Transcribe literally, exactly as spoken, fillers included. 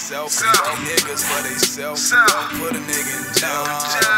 self. Niggas for they self. Put a nigga in jail.